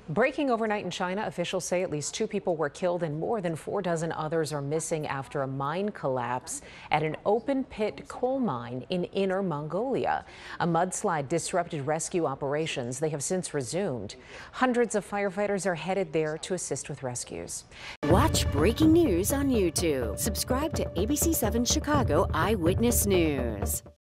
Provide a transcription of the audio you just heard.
Breaking overnight in China, officials say at least 2 people were killed and more than 4 dozen others are missing after a mine collapse at an open pit coal mine in Inner Mongolia. A mudslide disrupted rescue operations. They have since resumed. Hundreds of firefighters are headed there to assist with rescues. Watch breaking news on YouTube. Subscribe to ABC7 Chicago Eyewitness News.